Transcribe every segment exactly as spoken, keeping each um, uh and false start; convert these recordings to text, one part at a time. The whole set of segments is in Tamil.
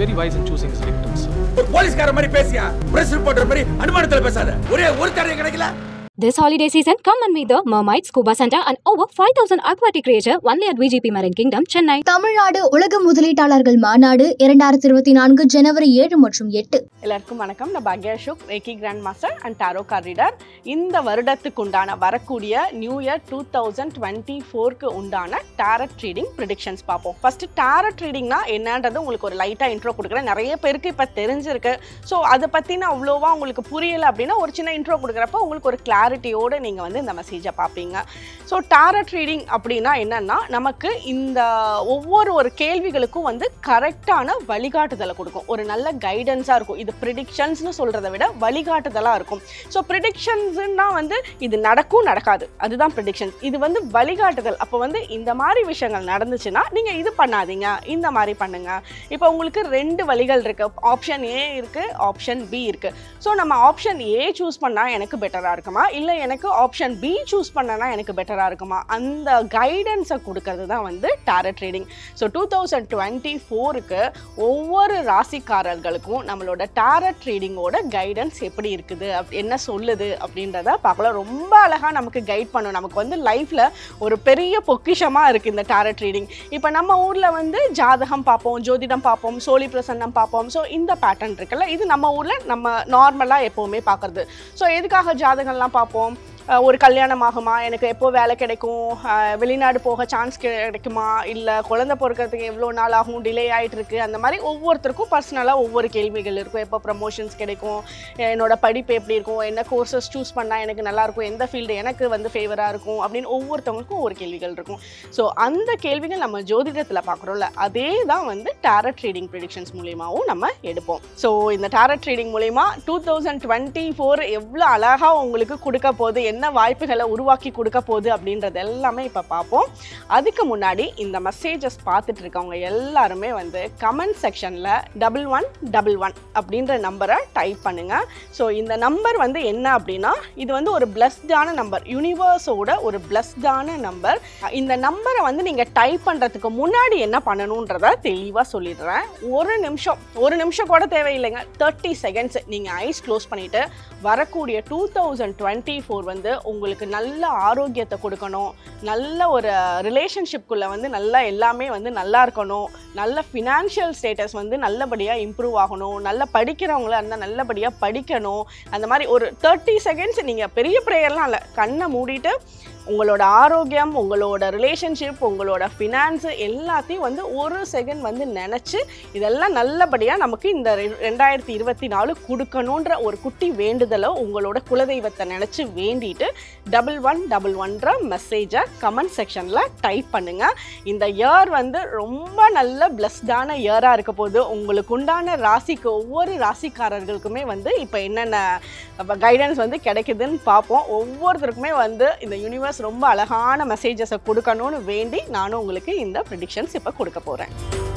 very wise in choosing his victims. ஒரு போலீஸ்கார மாதிரி பேசியா, பிரஸ் ரிப்போர்ட்டர் மாதிரி அனுமானத்துல பேசாத. ஒரே ஒரு தடவை கிடைக்கல. This holiday season, come and meet the Mermaid Scuba Center and over five thousand aquatic creatures only at V G P Marine Kingdom, Chennai. Tamil Nadu உலக முதலீட்டாளர்கள் மாநாடு இரண்டாயிரத்தி இருபத்தி நான்கு ஜனவரி ஏழு மற்றும் எட்டு. எல்லாருக்கும் வணக்கம். நான் பாக்யா Ashok, reiki grand master and tarot card reader. இந்த வருடத்துக்கு உண்டான வரக்கூடிய new year two thousand twenty ஃபோருக்கு உண்டான டாரட் ட்ரீடிங் ப்ரிடிக்ஷன்ஸ் பார்ப்போம். ஃபர்ஸ்ட் டாரட் ட்ரீடிங்னா என்னன்றது உங்களுக்கு ஒரு லைட்டாக இன்ட்ரோ கொடுக்குறேன். நிறைய பேருக்கு இப்போ தெரிஞ்சிருக்கு. ஸோ அதை பற்றின அவ்வளோவா உங்களுக்கு புரியலை அப்படின்னா ஒரு சின்ன இன்ட்ரோ கொடுக்குறப்ப உங்களுக்கு ஒரு கிளாரிட்டி ோட நீங்க வந்து இந்த மெசேஜை பார்ப்பீங்க. ஸோ டாரட் ரீடிங் அப்படின்னா என்னன்னா, நமக்கு இந்த ஒவ்வொரு ஒரு கேள்விகளுக்கும் வந்து கரெக்டான வழிகாட்டுதலை கொடுக்கும். ஒரு நல்ல கைடன்ஸாக இருக்கும். இது ப்ரிடிக்ஷன்ஸ்னு சொல்றதை விட வழிகாட்டுதலாக இருக்கும். ஸோ ப்ரிடிக்ஷன்ஸ்னா வந்து இது நடக்கும் நடக்காது, அதுதான் ப்ரிடிக்ஷன்ஸ். இது வந்து வழிகாட்டுதல். அப்போ வந்து இந்த மாதிரி விஷயங்கள் நடந்துச்சுன்னா நீங்க இது பண்ணாதீங்க, இந்த மாதிரி பண்ணுங்க. இப்போ உங்களுக்கு ரெண்டு வழிகள் இருக்கு. ஆப்ஷன் ஏ இருக்கு, ஆப்ஷன் பி இருக்கு. ஸோ நம்ம ஆப்ஷன் ஏ சூஸ் பண்ணா எனக்கு பெட்டரா இருக்குமா, இல்லை எனக்கு ஆப்ஷன் பி சூஸ் பண்ணனா எனக்கு பெட்டராக இருக்குமா, அந்த கைடன்ஸை கொடுக்கறது தான் வந்து tarot trading. So two thousand twenty ஃபோருக்கு ஒவ்வொரு ராசிக்காரர்களுக்கும் நம்மளோட டாரட் ட்ரேடிங்கோட கைடன்ஸ் எப்படி இருக்குது, என்ன சொல்லுது அப்படின்றத பார்க்கலாம். ரொம்ப அழகாக நமக்கு கைட் பண்ணும். நமக்கு வந்து லைஃப்பில் ஒரு பெரிய பொக்கிஷமாக இருக்குது இந்த டாரட் ட்ரேடிங். இப்போ நம்ம ஊரில் வந்து ஜாதகம் பார்ப்போம், ஜோதிடம் பார்ப்போம், சோழி பிரசன்னம் பார்ப்போம். ஸோ இந்த பேட்டர்ன் இருக்குல்ல, இது நம்ம ஊரில் நம்ம நார்மலாக எப்போவுமே பார்க்குறது. ஸோ எதுக்காக ஜாதகம்லாம் பார்ப்போம்? ஒரு கல்யாணம் ஆகுமா, எனக்கு எப்போ வேலை கிடைக்கும், வெளிநாடு போக சான்ஸ் கிடைக்குமா, இல்லை குழந்தை பிறக்கிறதுக்கு எவ்வளோ நாள் ஆகும், டிலே ஆகிட்டு இருக்கு, அந்த மாதிரி ஒவ்வொருத்தருக்கும் பர்சனலாக ஒவ்வொரு கேள்விகள் இருக்கும். எப்போ ப்ரமோஷன்ஸ் கிடைக்கும், என்னோட படிப்பு எப்படி இருக்கும், என்ன கோர்சஸ் சூஸ் பண்ணால் எனக்கு நல்லாயிருக்கும், எந்த ஃபீல்டு எனக்கு வந்து ஃபேவராக இருக்கும் அப்படின்னு ஒவ்வொருத்தவங்களுக்கும் ஒரு கேள்விகள் இருக்கும். ஸோ அந்த கேள்விகள் நம்ம ஜோதிடத்தில் பார்க்குறோம்ல, அதே தான் வந்து டாரட் ட்ரேடிங் ப்ரிடிக்ஷன்ஸ் மூலியமாகவும் நம்ம எடுப்போம். ஸோ இந்த டாரட் ட்ரேடிங் மூலிமா டூ தௌசண்ட் டுவெண்ட்டி ஃபோர் எவ்வளோ அழகாக உங்களுக்கு கொடுக்க போகுது, என்ன வாய்ப்புகளை உருவாக்கி கொடுக்க போகுது அப்படின்றது எல்லாமே இப்போ பார்ப்போம். அதுக்கு முன்னாடி இந்த மெசேஜஸ் பார்த்துட்டு இருக்கவங்க எல்லாருமே வந்து கமெண்ட் செக்ஷனில் டபுள் ஒன் டபுள் ஒன் அப்படின்ற நம்பரை டைப் பண்ணுங்க. ஸோ இந்த நம்பர் வந்து என்ன அப்படின்னா, இது வந்து ஒரு பிளஸ்டான நம்பர், யூனிவர்ஸோட ஒரு பிளஸ்டான நம்பர். இந்த நம்பரை வந்து நீங்கள் டைப் பண்ணுறதுக்கு முன்னாடி என்ன பண்ணணுன்றத தெளிவாக சொல்லிடுறேன். ஒரு நிமிஷம் ஒரு நிமிஷம் கூட தேவையில்லைங்க, தேர்ட்டி செகண்ட்ஸ் நீங்கள் ஐஸ் க்ளோஸ் பண்ணிவிட்டு வரக்கூடிய டூ தௌசண்ட் டுவெண்ட்டி ஃபோர் வந்து உங்களுக்கு நல்ல ஆரோக்கியத்தை கொடுக்கணும், நல்ல ஒரு ரிலேஷன்ஷிப்குள்ளே வந்து நல்லா எல்லாமே வந்து நல்லா இருக்கணும், நல்ல ஃபினான்ஷியல் ஸ்டேட்டஸ் வந்து நல்லபடியாக இம்ப்ரூவ் ஆகணும், நல்லா படிக்கிறவங்களா இருந்தால் நல்லபடியாக படிக்கணும். அந்த மாதிரி ஒரு தேர்ட்டி செகண்ட்ஸ் நீங்கள் பெரிய ப்ரேயர்லாம் இல்லை, கண்ணை மூடிட்டு உங்களோட ஆரோக்கியம், உங்களோட ரிலேஷன்ஷிப், உங்களோட ஃபினான்ஸு எல்லாத்தையும் வந்து ஒரு செகண்ட் வந்து நினச்சி இதெல்லாம் நல்லபடியாக நமக்கு இந்த ரெண்டாயிரத்தி இருபத்தி நாலு கொடுக்கணுன்ற ஒரு குட்டி வேண்டுதலை உங்களோட குலதெய்வத்தை நினச்சி வேண்டிட்டு டபுள் ஒன் டபுள் ஒன்ற மெசேஜை கமெண்ட் செக்ஷனில் டைப் பண்ணுங்கள். இந்த இயர் வந்து ரொம்ப நல்ல பிளஸ்டான இயராக இருக்க போது. உங்களுக்கு உண்டான ராசிக்கு ஒவ்வொரு ராசிக்காரர்களுக்குமே வந்து இப்போ என்னென்ன கைடன்ஸ் வந்து கிடைக்குதுன்னு பார்ப்போம். ஒவ்வொருத்தருக்குமே வந்து இந்த யூனிவர்ஸ் ரொம்ப அழகான மெசேஜஸை கொடுக்கணும்னு வேண்டி நானும் உங்களுக்கு இந்த ப்ரெடிக்ஷன்ஸ் இப்போ கொடுக்க போகிறேன்.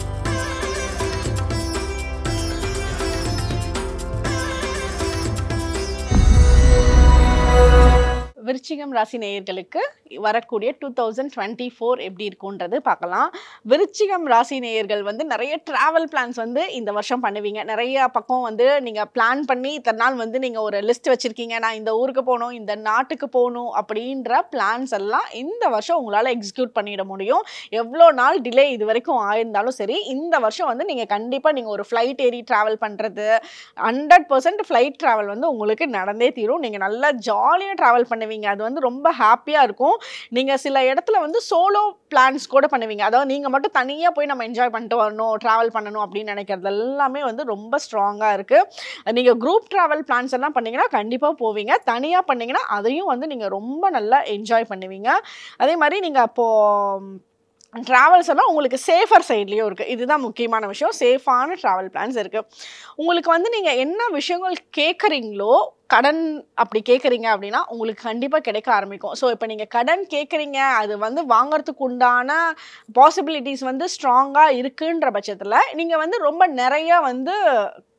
விருச்சிகம் ராசி நேயர்களுக்கு வரக்கூடிய டூ தௌசண்ட் டுவெண்ட்டி ஃபோர் எப்படி இருக்குன்றது பார்க்கலாம். விருச்சிகம் ராசி நேயர்கள் வந்து நிறைய ட்ராவல் பிளான்ஸ் வந்து இந்த வருஷம் பண்ணுவீங்க. நிறைய பக்கம் வந்து நீங்கள் பிளான் பண்ணி இத்தனை நாள் வந்து நீங்கள் ஒரு லிஸ்ட் வச்சுருக்கீங்க, நான் இந்த ஊருக்கு போகணும், இந்த நாட்டுக்கு போகணும் அப்படின்ற பிளான்ஸ் எல்லாம் இந்த வருஷம் உங்களால் எக்ஸிக்யூட் பண்ணிட முடியும். எவ்வளோ நாள் டிலே இது வரைக்கும் ஆயிருந்தாலும் சரி, இந்த வருஷம் வந்து நீங்கள் கண்டிப்பாக நீங்கள் ஒரு ஃப்ளைட் ஏறி ட்ராவல் பண்ணுறது ஹண்ட்ரட் பர்சன்ட் ஃப்ளைட் ட்ராவல் வந்து உங்களுக்கு நடந்தே தீரும். நீங்கள் நல்லா ஜாலியாக ட்ராவல் பண்ணுவீங்க. அது வந்து ரொம்ப ஹாப்பியாக இருக்கும். நீங்கள் சில இடத்துல வந்து சோலோ பிளான்ஸ் கூட பண்ணுவீங்க. அதாவது நீங்கள் மட்டும் தனியாக போய் நம்ம என்ஜாய் பண்ணிட்டு வரணும், ட்ராவல் பண்ணணும் அப்படின்னு நினைக்கிறது எல்லாமே வந்து ரொம்ப ஸ்ட்ராங்காக இருக்குது. நீங்கள் குரூப் ட்ராவல் பிளான்ஸ் எல்லாம் பண்ணிங்கன்னா கண்டிப்பாக போவீங்க. தனியாக பண்ணிங்கன்னா அதையும் வந்து நீங்கள் ரொம்ப நல்லா என்ஜாய் பண்ணுவீங்க. அதே மாதிரி நீங்கள் அப்போது ட்ராவல்ஸ் எல்லாம் உங்களுக்கு சேஃபர் சைட்லேயும் இருக்குது. இதுதான் முக்கியமான விஷயம். சேஃபான ட்ராவல் பிளான்ஸ் இருக்குது. உங்களுக்கு வந்து நீங்கள் என்ன விஷயங்கள் கேட்குறீங்களோ, கடன் அப்படி கேட்குறீங்க அப்படின்னா உங்களுக்கு கண்டிப்பாக கிடைக்க ஆரம்பிக்கும். ஸோ இப்போ நீங்கள் கடன் கேட்குறீங்க, அது வந்து வாங்கிறதுக்கு உண்டான பாசிபிலிட்டிஸ் வந்து ஸ்ட்ராங்காக இருக்குன்ற பட்சத்தில் நீங்கள் வந்து ரொம்ப நிறையா வந்து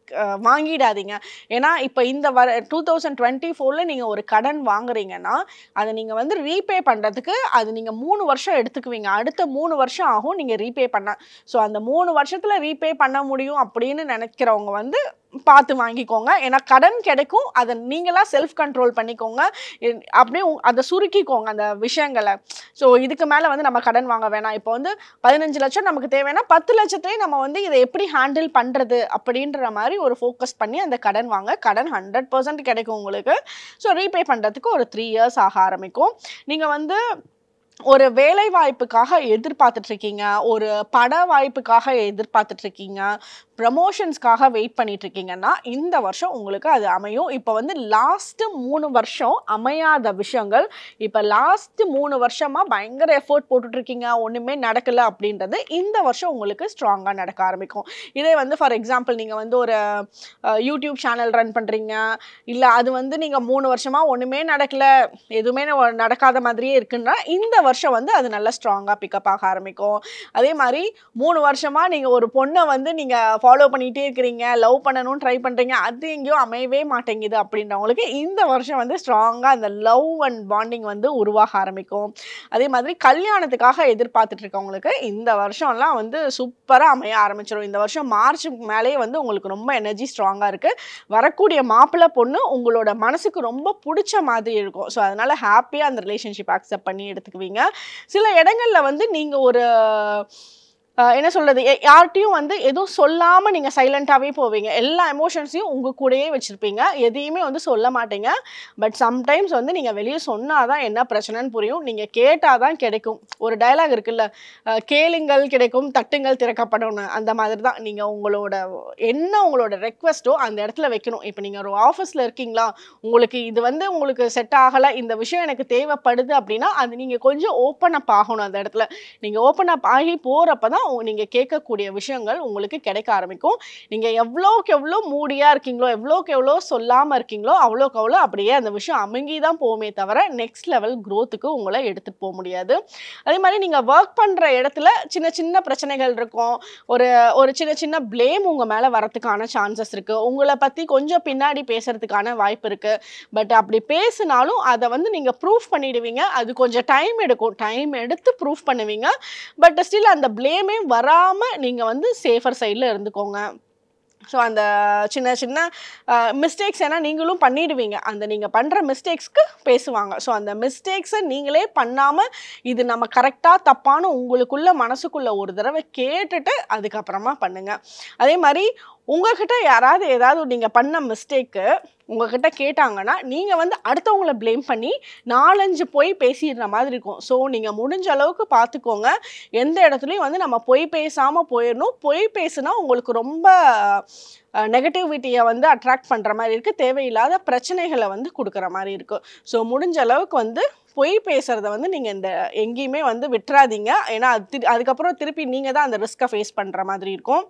வாங்கிடாதீங்க. ஏன்னா இப்போ இந்த வர டூ தௌசண்ட் டுவெண்ட்டி ஃபோரில் நீங்கள் ஒரு கடன் வாங்குறீங்கன்னா அதை நீங்கள் வந்து ரீபே பண்ணுறதுக்கு அது நீங்கள் மூணு வருஷம் எடுத்துக்குவீங்க. அடுத்த மூணு வருஷம் ஆகும் நீங்கள் ரீபே பண்ண. ஸோ அந்த மூணு வருஷத்தில் ரீபே பண்ண முடியும் அப்படின்னு நினைக்கிறவங்க வந்து பார்த்து வாங்கிக்கோங்க. ஏன்னா கடன் கிடைக்கும், அதை நீங்களாக செல்ஃப் கண்ட்ரோல் பண்ணிக்கோங்க. அப்படியே அதை சுருக்கிக்கோங்க அந்த விஷயங்களை. ஸோ இதுக்கு மேலே வந்து நம்ம கடன் வாங்க வேணாம். இப்போ வந்து பதினஞ்சு லட்சம் நமக்கு தேவைன்னா பத்து லட்சத்துலேயே நம்ம வந்து இதை எப்படி ஹேண்டில் பண்ணுறது அப்படின்ற மாதிரி ஒரு ஃபோக்கஸ் பண்ணி அந்த கடன் வாங்க. கடன் ஹண்ட்ரட் பர்சன்ட் கிடைக்கும் உங்களுக்கு. ஸோ ரீபே பண்ணுறதுக்கு ஒரு த்ரீ இயர்ஸ் ஆக ஆரம்பிக்கும். நீங்கள் வந்து ஒரு வேலை வாய்ப்புக்காக எதிர்பார்த்துட்டு இருக்கீங்க, ஒரு பட வாய்ப்புக்காக எதிர்பார்த்துட்டு இருக்கீங்க, ப்ரமோஷன்ஸ்க்காக வெயிட் பண்ணிட்டு இருக்கீங்கன்னா இந்த வருஷம் உங்களுக்கு அது அமையும். இப்போ வந்து லாஸ்ட்டு மூணு வருஷம் அமையாத விஷயங்கள் இப்போ லாஸ்ட்டு மூணு வருஷமாக பயங்கர எஃபோர்ட் போட்டுட்ருக்கீங்க, ஒன்றுமே நடக்கலை அப்படின்றது இந்த வருஷம் உங்களுக்கு ஸ்ட்ராங்காக நடக்க ஆரம்பிக்கும். இதே வந்து ஃபார் எக்ஸாம்பிள் நீங்கள் வந்து ஒரு யூடியூப் சேனல் ரன் பண்ணுறீங்க, இல்லை அது வந்து நீங்கள் மூணு வருஷமாக ஒன்றுமே நடக்கலை, எதுவுமே நடக்காத மாதிரியே இருக்குன்னா இந்த வருஷம் வந்து அது நல்லா ஸ்ட்ராங்காக பிக்கப் ஆக ஆரம்பிக்கும். அதே மாதிரி மூணு வருஷமாக நீங்கள் ஒரு பொண்ணை வந்து நீங்கள் ஃபாலோ பண்ணிகிட்டே இருக்கிறீங்க, லவ் பண்ணணும்னு ட்ரை பண்ணுறீங்க, அது எங்கேயோ அமையவே மாட்டேங்குது அப்படின்றவங்களுக்கு இந்த வருஷம் வந்து ஸ்ட்ராங்காக அந்த லவ் அண்ட் பாண்டிங் வந்து உருவாக ஆரம்பிக்கும். அதே மாதிரி கல்யாணத்துக்காக எதிர்பார்த்துட்டு இருக்கவங்களுக்கு இந்த வருஷம்லாம் வந்து சூப்பராக அமைய ஆரம்பிச்சிடும். இந்த வருஷம் மார்ச் மேலேயே வந்து உங்களுக்கு ரொம்ப எனர்ஜி ஸ்ட்ராங்காக இருக்குது. வரக்கூடிய மாப்பிள்ளை பொண்ணு உங்களோட மனசுக்கு ரொம்ப பிடிச்ச மாதிரி இருக்கும். ஸோ அதனால் ஹாப்பியாக அந்த ரிலேஷன்ஷிப் அக்செப்ட் பண்ணி எடுத்துக்குவீங்க. சில இடங்கள்ல வந்து நீங்க ஒரு என்ன சொல்றது, யார்கிட்டையும் வந்து எதுவும் சொல்லாமல் நீங்கள் சைலண்ட்டாகவே போவீங்க. எல்லா எமோஷன்ஸையும் உங்கள் கூடயே வச்சுருப்பீங்க, எதையுமே வந்து சொல்ல மாட்டீங்க. பட் சம்டைம்ஸ் வந்து நீங்கள் வெளியே சொன்னால் தான் என்ன பிரச்சனைன்னு புரியும், நீங்கள் கேட்டால் தான் கிடைக்கும். ஒரு டயலாக் இருக்குல்ல, கேளுங்கள் கிடைக்கும், தட்டுங்கள் திறக்கப்படணும். அந்த மாதிரி தான் நீங்கள் உங்களோட என்ன உங்களோட ரெக்வெஸ்ட்டோ அந்த இடத்துல வைக்கணும். இப்போ நீங்கள் ஒரு ஆஃபீஸில் இருக்கீங்களா, உங்களுக்கு இது வந்து உங்களுக்கு செட் ஆகலை, இந்த விஷயம் எனக்கு தேவைப்படுது அப்படின்னா அது நீங்கள் கொஞ்சம் ஓப்பன் அப் ஆகணும். அந்த இடத்துல நீங்கள் ஓப்பன் அப் ஆகி போகிறப்ப தான் நீங்கள் கேட்கக்கூடிய விஷயங்கள் உங்களுக்கு கிடைக்க ஆரம்பிக்கும். நீங்கள் எவ்வளோக்கு எவ்வளோ மூடியாக இருக்கீங்களோ, எவ்வளோக்கு எவ்வளோ சொல்லாமல் இருக்கீங்களோ அவ்வளோக்கு அவ்வளோ அப்படியே அந்த விஷயம் அமுங்கி தான் போகுமே தவிர நெக்ஸ்ட் லெவல் க்ரோத்துக்கு உங்களை எடுத்துகிட்டு போக முடியாது. அதே மாதிரி நீங்கள் ஒர்க் பண்ணுற இடத்துல சின்ன சின்ன பிரச்சனைகள் இருக்கும், ஒரு ஒரு சின்ன சின்ன பிளேம் உங்கள் மேலே வரத்துக்கான சான்சஸ் இருக்குது, உங்களை பற்றி கொஞ்சம் பின்னாடி பேசுறதுக்கான வாய்ப்பு இருக்குது. பட் அப்படி பேசினாலும் அதை வந்து நீங்கள் ப்ரூஃப் பண்ணிடுவீங்க. அது கொஞ்சம் டைம் எடுக்கும், டைம் எடுத்து ப்ரூஃப் பண்ணுவீங்க. பட் ஸ்டில் அந்த பிளேமே வராமல் நீங்கள் வந்து சேஃபர் சைடில் இருந்துக்கோங்க. ஸோ அந்த சின்ன சின்ன மிஸ்டேக்ஸ் ஏன்னா நீங்களும் பண்ணிடுவீங்க, அந்த நீங்கள் பண்ணுற மிஸ்டேக்ஸ்க்கு பேசுவாங்க. ஸோ அந்த மிஸ்டேக்ஸை நீங்களே பண்ணாமல் இது நம்ம கரெக்டாக தப்பான உங்களுக்குள்ள மனசுக்குள்ளே ஒரு தடவை கேட்டுட்டு அதுக்கப்புறமா பண்ணுங்கள். அதே மாதிரி உங்ககிட்ட யாராவது ஏதாவது நீங்கள் பண்ண மிஸ்டேக்கு உங்ககிட்ட கேட்டாங்கன்னா நீங்கள் வந்து அடுத்தவங்கள ப்ளேம் பண்ணி நாலஞ்சு போய் பேசிடுற மாதிரி இருக்கும். ஸோ நீங்கள் முடிஞ்ச அளவுக்கு பார்த்துக்கோங்க, எந்த இடத்துலையும் வந்து நம்ம பொய் பேசாமல் போயிடணும். பொய் பேசுனா உங்களுக்கு ரொம்ப நெகட்டிவிட்டியை வந்து அட்ராக்ட் பண்ணுற மாதிரி இருக்குது, தேவையில்லாத பிரச்சனைகளை வந்து கொடுக்குற மாதிரி இருக்கும். ஸோ முடிஞ்ச அளவுக்கு வந்து பொய் பேசுகிறத வந்து நீங்கள் இந்த எங்கேயுமே வந்து விட்டுறாதீங்க. ஏன்னா அது அதுக்கப்புறம் திருப்பி நீங்கள் தான் அந்த ரிஸ்க்கை ஃபேஸ் பண்ணுற மாதிரி இருக்கும்.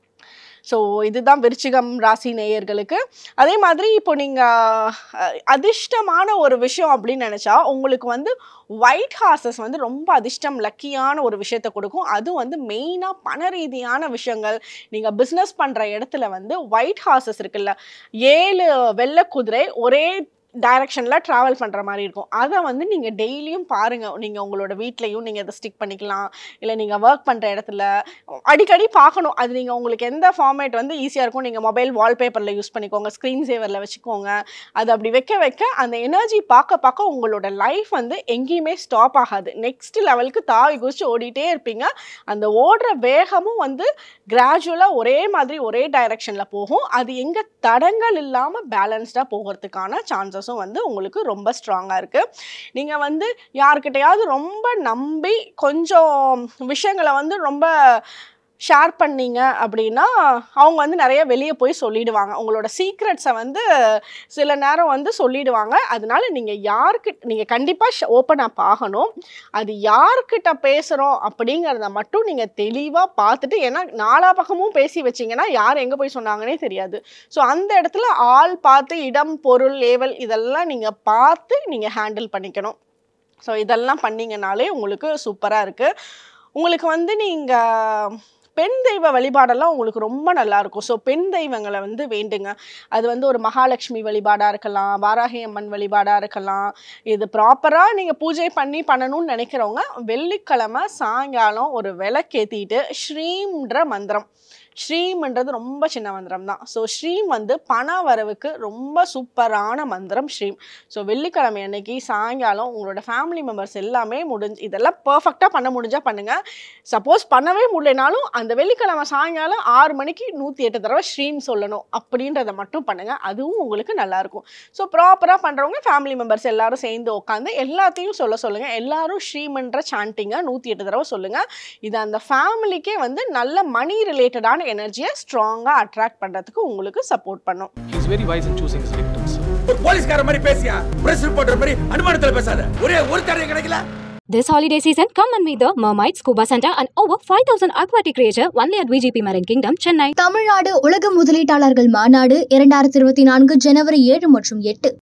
ஸோ இதுதான் விருச்சிகம் ராசி நேயர்களுக்கு. அதே மாதிரி இப்போ நீங்கள் அதிர்ஷ்டமான ஒரு விஷயம் அப்படின்னு நினச்சா உங்களுக்கு வந்து ஒயிட் ஹார்சஸ் வந்து ரொம்ப அதிர்ஷ்டம் லக்கியான ஒரு விஷயத்தை கொடுக்கும். அது வந்து மெயினாக பண ரீதியான விஷயங்கள். நீங்கள் பிஸ்னஸ் பண்ணுற இடத்துல வந்து ஒயிட் ஹார்சஸ் இருக்குல்ல, ஏழு வெள்ளை குதிரை ஒரே டைரக்ஷனில் ட்ராவல் பண்ணுற மாதிரி இருக்கும். அதை வந்து நீங்கள் டெய்லியும் பாருங்கள். நீங்கள் உங்களோட வீட்லேயும் நீங்கள் அதை ஸ்டிக் பண்ணிக்கலாம், இல்லை நீங்கள் ஒர்க் பண்ணுற இடத்துல அடிக்கடி பார்க்கணும். அது நீங்கள் உங்களுக்கு எந்த ஃபார்மேட் வந்து ஈஸியாக இருக்கும், நீங்கள் மொபைல் வால்பேப்பரில் யூஸ் பண்ணிக்கோங்க, ஸ்க்ரீன் சேவரில் வச்சுக்கோங்க. அது அப்படி வைக்க வைக்க அந்த எனர்ஜி பார்க்க பார்க்க உங்களோட லைஃப் வந்து எங்கேயுமே ஸ்டாப் ஆகாது, நெக்ஸ்ட் லெவலுக்கு தாவி குதிச்சு ஓடிட்டே இருப்பீங்க. அந்த ஓடுற வேகமும் வந்து கிராஜுவலாக ஒரே மாதிரி ஒரே டைரக்ஷனில் போகும். அது எங்கே தடங்கள் இல்லாமல் பேலன்ஸ்டாக போகிறதுக்கான சான்சஸ் வந்து உங்களுக்கு ரொம்ப ஸ்ட்ராங்கா இருக்கு. நீங்க வந்து யார்கிட்டயாவது ரொம்ப நம்பி கொஞ்சம் விஷயங்களை வந்து ரொம்ப ஷேர் பண்ணீங்க அப்படின்னா அவங்க வந்து நிறைய வெளியே போய் சொல்லிடுவாங்க. உங்களோட சீக்ரெட்ஸை வந்து சில நேரம் வந்து சொல்லிடுவாங்க. அதனால நீங்கள் யாருக்கிட்ட நீங்கள் கண்டிப்பாக ஓப்பன் அப் ஆகணும். அது யார்கிட்ட பேசுகிறோம் அப்படிங்கிறத மட்டும் நீங்கள் தெளிவாக பார்த்துட்டு, ஏன்னா நாலா பக்கமும் பேசி வச்சிங்கன்னா யார் எங்கே போய் சொன்னாங்கன்னே தெரியாது. ஸோ அந்த இடத்துல ஆள் பார்த்து இடம் பொருள் ஏவல் இதெல்லாம் நீங்கள் பார்த்து நீங்கள் ஹேண்டில் பண்ணிக்கணும். ஸோ இதெல்லாம் பண்ணிங்கனாலே உங்களுக்கு சூப்பராக இருக்குது. உங்களுக்கு வந்து நீங்கள் பெண் தெய்வ வழிபாடெல்லாம் உங்களுக்கு ரொம்ப நல்லா இருக்கும். ஸோ பெண் தெய்வங்களை வந்து வேண்டுங்க. அது வந்து ஒரு மகாலட்சுமி வழிபாடா இருக்கலாம், வாராகி அம்மன் வழிபாடா இருக்கலாம். இது ப்ராப்பரா நீங்க பூஜை பண்ணி பண்ணணும்னு நினைக்கிறவங்க வெள்ளிக்கிழமை சாயங்காலம் ஒரு விளக்கேத்திட்டு ஸ்ரீம்ன்ற மந்திரம், ஸ்ரீம்ன்றது ரொம்ப சின்ன மந்திரம் தான். ஸோ ஸ்ரீம் வந்து பண வரவுக்கு ரொம்ப சூப்பரான மந்திரம் ஸ்ரீம். ஸோ வெள்ளிக்கிழமை அன்னைக்கு சாயங்காலம் உங்களோட ஃபேமிலி மெம்பர்ஸ் எல்லாமே முடிஞ்சு இதெல்லாம் பர்ஃபெக்டாக பண்ண முடிஞ்சால் பண்ணுங்கள். சப்போஸ் பண்ணவே முடியலனாலும் அந்த வெள்ளிக்கிழமை சாயங்காலம் ஆறு மணிக்கு நூற்றி எட்டு தடவை ஸ்ரீம் சொல்லணும் அப்படின்றத மட்டும் பண்ணுங்கள். அதுவும் உங்களுக்கு நல்லாயிருக்கும். ஸோ ப்ராப்பராக பண்ணுறவங்க ஃபேமிலி மெம்பர்ஸ் எல்லாரும் சேர்ந்து உட்காந்து எல்லாத்தையும் சொல்ல சொல்லுங்கள். எல்லாரும் ஸ்ரீமன்ற சாண்டிங்கை நூற்றி எட்டு தடவை சொல்லுங்கள். இது அந்த ஃபேமிலிக்கே வந்து நல்ல மணி ரிலேட்டடான எனர்ஜியை ஸ்ட்ராங்கா அட்ராக்ட் பண்றதுக்கு உங்களுக்கு சப்போர்ட் பண்ணும். He is very wise in choosing his victims. ஒரு போலீஸ்கார மாதிரி பேசியா, பிரஸ் ரிப்போர்ட்டர் மாதிரி அனுமானத்துல பேசாத. ஒரே ஒரு தடவை கிடைக்கல. This holiday season, come and meet the Mermaid Scuba Center and over five thousand aquatic creature only at V G P Marine Kingdom, Chennai. Tamil Nadu உலக முதலீட்டாளர்கள் மாநாடு இரண்டாயிரத்தி இருபத்தி நான்கு ஜனவரி ஏழு மற்றும் எட்டு